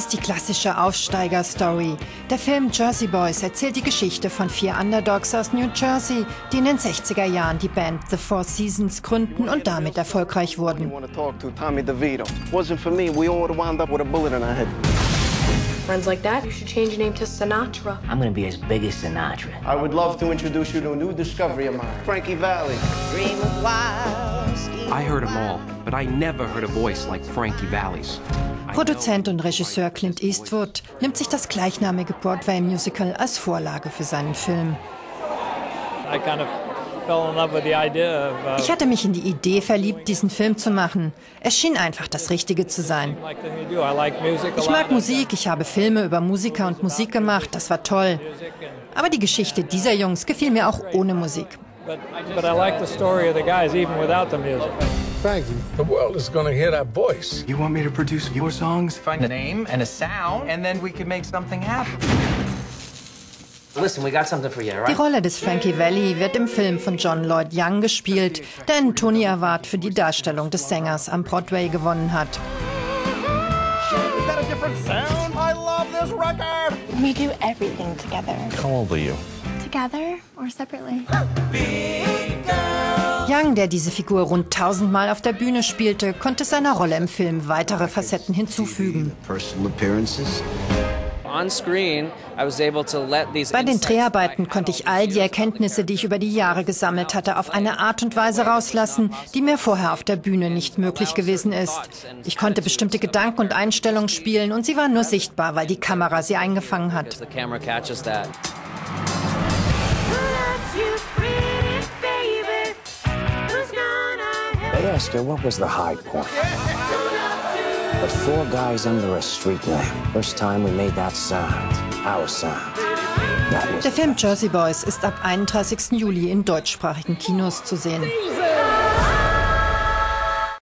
ist die klassische Aufsteiger-Story. Der Film Jersey Boys erzählt die Geschichte von 4 Underdogs aus New Jersey, die in den 60er Jahren die Band The Four Seasons gründen und damit erfolgreich wurden. Friends like that, you should change your name to Sinatra. I'm gonna be as big as Sinatra. I would love to introduce you to a new discovery of mine, Frankie Valli. I heard them all, but I never heard a voice like Frankie Valli's. Produzent und Regisseur Clint Eastwood nimmt sich das gleichnamige Broadway-Musical als Vorlage für seinen Film. Ich hatte mich in die Idee verliebt, diesen Film zu machen. Es schien einfach das Richtige zu sein. Ich mag Musik, ich habe Filme über Musiker und Musik gemacht, das war toll. Aber die Geschichte dieser Jungs gefiel mir auch ohne Musik. Frankie, the world is gonna hear that voice. You want me to produce your songs? Find a name and a sound, and then we can make something happen. Listen, we got something for you, right? Die Rolle des Frankie Valli wird im Film von John Lloyd Young gespielt, der einen Tony Award für die Darstellung des Sängers am Broadway gewonnen hat. Is that a different sound? I love this record! We do everything together. How old are you? Together or separately? Young, der diese Figur rund 1000 Mal auf der Bühne spielte, konnte seiner Rolle im Film weitere Facetten hinzufügen. Bei den Dreharbeiten konnte ich all die Erkenntnisse, die ich über die Jahre gesammelt hatte, auf eine Art und Weise rauslassen, die mir vorher auf der Bühne nicht möglich gewesen ist. Ich konnte bestimmte Gedanken und Einstellungen spielen und sie waren nur sichtbar, weil die Kamera sie eingefangen hat. They asked her what was the high point. But 4 guys under a street lamp. First time we made that sound. Our sound. Der Film Jersey Boys ist ab 31. Juli in deutschsprachigen Kinos zu sehen.